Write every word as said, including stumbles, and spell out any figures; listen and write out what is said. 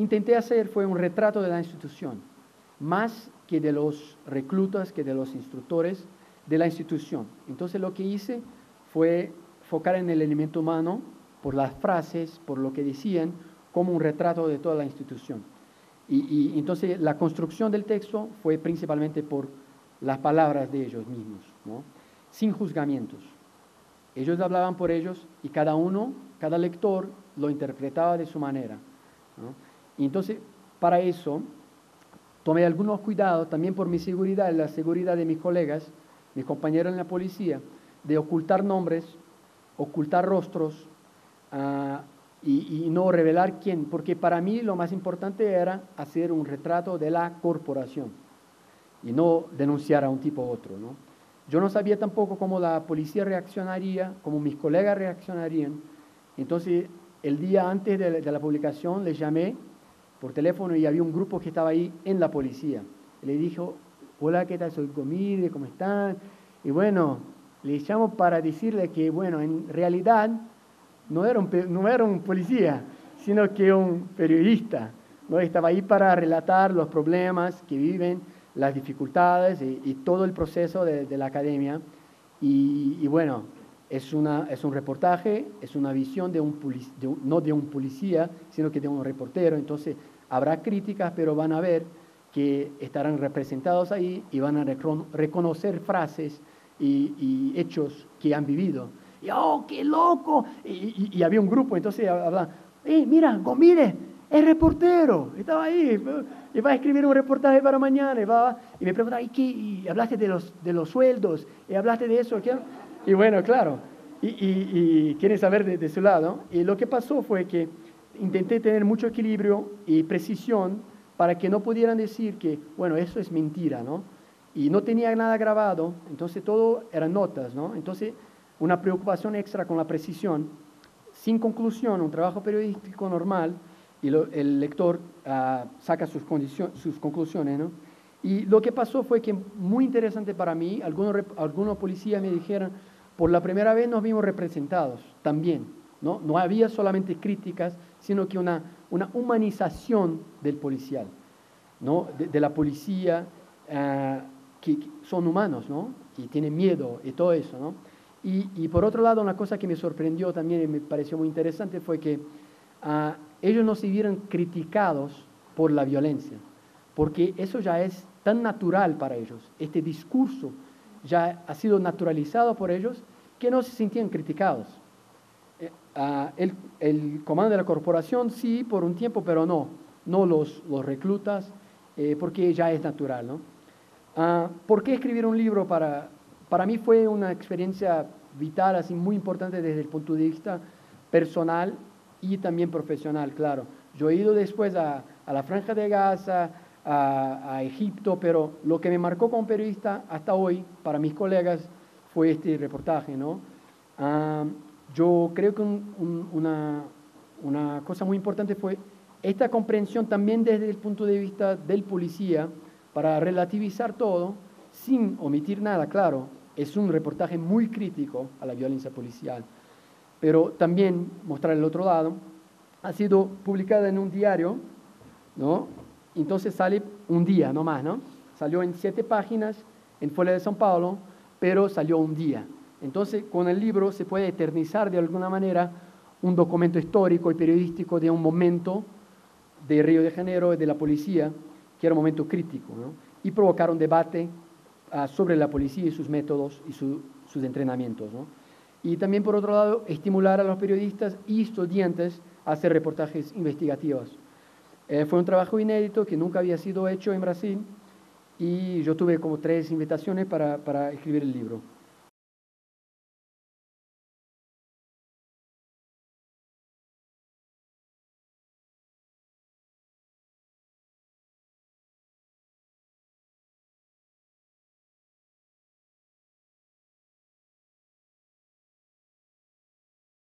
intenté hacer fue un retrato de la institución, más que de los reclutas, que de los instructores de la institución. Entonces lo que hice fue focar en el elemento humano, por las frases, por lo que decían, como un retrato de toda la institución. Y, y entonces la construcción del texto fue principalmente por las palabras de ellos mismos, ¿no? Sin juzgamientos. Ellos hablaban por ellos y cada uno, cada lector, lo interpretaba de su manera, ¿no? Y entonces, para eso, tomé algunos cuidados, también por mi seguridad y la seguridad de mis colegas, mis compañeros en la policía, de ocultar nombres, ocultar rostros, uh, y, y no revelar quién, porque para mí lo más importante era hacer un retrato de la corporación y no denunciar a un tipo u otro, ¿no? Yo no sabía tampoco cómo la policía reaccionaría, cómo mis colegas reaccionarían. Entonces, el día antes de, de la publicación, les llamé por teléfono y había un grupo que estaba ahí en la policía. Le dijo, hola, ¿qué tal? Soy Gomide, ¿cómo están? Y bueno, les llamo para decirle que, bueno, en realidad no era un, no era un policía, sino que un periodista, ¿no? Estaba ahí para relatar los problemas que viven, las dificultades y, y todo el proceso de, de la academia. Y, y bueno, es, una, es un reportaje, es una visión de un, de un, no de un policía, sino que de un reportero. Entonces habrá críticas, pero van a ver que estarán representados ahí y van a reconocer frases y, y hechos que han vivido. Y, ¡oh, qué loco! Y, y, y había un grupo, entonces hablaban, ¡eh, mira, Gomide, es reportero! Estaba ahí, y va a escribir un reportaje para mañana, y, va, y me preguntaba, ¿y qué? Y hablaste de los, de los sueldos, y hablaste de eso, ¿qué? Y bueno, claro, y, y, y quieren saber de, de su lado. Y lo que pasó fue que intenté tener mucho equilibrio y precisión para que no pudieran decir que, bueno, eso es mentira, ¿no? Y no tenía nada grabado, entonces todo eran notas, ¿no? Entonces, una preocupación extra con la precisión, sin conclusión, un trabajo periodístico normal, y lo, el lector uh, saca sus, sus conclusiones, ¿no? Y lo que pasó fue que, muy interesante para mí, algunos, algunos policías me dijeron, por la primera vez nos vimos representados también, ¿no? No había solamente críticas, sino que una, una humanización del policial, ¿no? De, de la policía, uh, que, que son humanos, ¿no? Y tienen miedo y todo eso, ¿no? Y, y por otro lado, una cosa que me sorprendió también y me pareció muy interesante fue que uh, ellos no se vieron criticados por la violencia, porque eso ya es tan natural para ellos, este discurso ya ha sido naturalizado por ellos, que no se sentían criticados. Eh, uh, el, el comando de la corporación sí, por un tiempo, pero no, no los, los reclutas, eh, porque ya es natural, ¿no? Uh, ¿Por qué escribir un libro? Para, para mí fue una experiencia vital, así muy importante desde el punto de vista personal y también profesional, claro. Yo he ido después a, a la Franja de Gaza, a, a Egipto, pero lo que me marcó como periodista hasta hoy, para mis colegas, fue este reportaje, ¿no? Uh, yo creo que un, un, una, una cosa muy importante fue esta comprensión también desde el punto de vista del policía, para relativizar todo, sin omitir nada, claro. Es un reportaje muy crítico a la violencia policial, pero también mostrar el otro lado. Ha sido publicada en un diario, ¿no? Entonces sale un día, no más, ¿no? Salió en siete páginas en Folha de São Paulo, pero salió un día. Entonces, con el libro se puede eternizar de alguna manera un documento histórico y periodístico de un momento de Río de Janeiro y de la policía, que era un momento crítico, ¿no? Y provocar un debate uh, sobre la policía y sus métodos y su, sus entrenamientos, ¿no? Y también, por otro lado, estimular a los periodistas y estudiantes a hacer reportajes investigativos. Eh, fue un trabajo inédito que nunca había sido hecho en Brasil y yo tuve como tres invitaciones para, para escribir el libro.